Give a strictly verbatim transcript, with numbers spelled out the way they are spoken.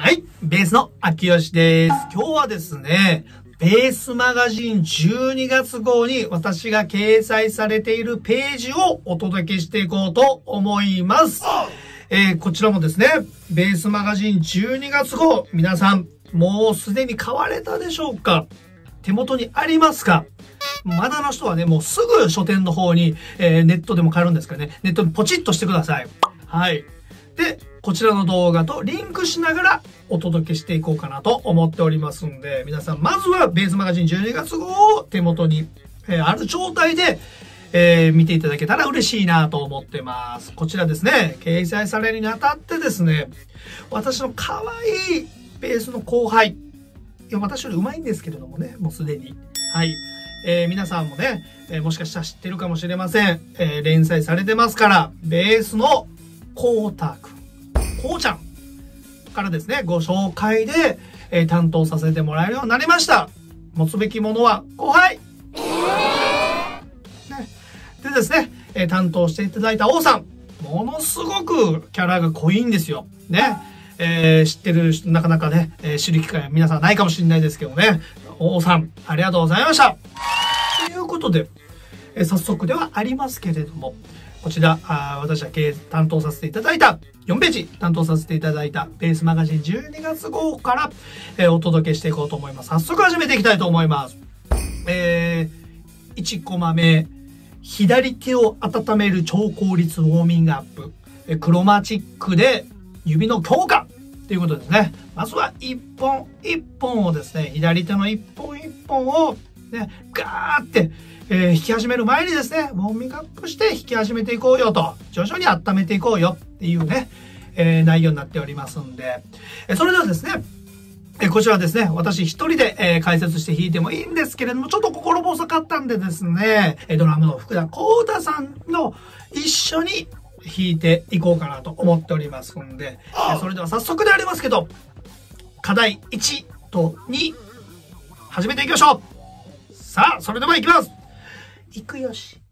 はい、ベースの秋吉です。今日はですね、ベースマガジンじゅうにがつ号に私が掲載されているページをお届けしていこうと思います。えー、こちらもですね、ベースマガジンじゅうにがつ号、皆さん、もうすでに買われたでしょうか？手元にありますか？まだの人はね、もうすぐ書店の方に、えー、ネットでも買えるんですからね、ネットにポチッとしてください。はい。で、こちらの動画とリンクしながらお届けしていこうかなと思っておりますんで、皆さん、まずはベースマガジンじゅうにがつ号を手元に、えー、ある状態で、えー、見ていただけたら嬉しいなと思ってます。こちらですね、掲載されるにあたってですね、私の可愛いベースの後輩、いや、私より上手いんですけれどもね、もうすでに。はい。えー、皆さんもね、えー、もしかしたら知ってるかもしれません。えー、連載されてますから、ベースのこうたくん、こうちゃんからですね、ご紹介で、えー、担当させてもらえるようになりました。持つべきものは後輩、ね、でですね、えー、担当していただいた王さん、ものすごくキャラが濃いんですよ。ね。えー、知ってる人、なかなかね、えー、知る機会皆さんないかもしれないですけどね。王さん、ありがとうございました。ということで、えー、早速ではありますけれども、こちら、あ私は担当させていただいた、よんページ担当させていただいた、ベースマガジンじゅうにがつ号から、えー、お届けしていこうと思います。早速始めていきたいと思います。えー、いちコマ目、左手を温める超効率ウォーミングアップ。えー、クロマチックで指の強化ということですね。まずは一本一本をですね、左手の一本一本をね、ガーって、えー、弾き始める前にですね、ウォーミングアップして弾き始めていこうよと、徐々に温めていこうよっていうね、えー、内容になっておりますんで、えー、それではですね、えー、こちらはですね、私一人で、えー、解説して弾いてもいいんですけれども、ちょっと心細かったんでですね、ドラムの福田幸太さんの一緒に弾いていこうかなと思っておりますんで、えー、それでは早速でありますけど、課題いちとに、始めていきましょう。さあ、それでは行きます。いくよし。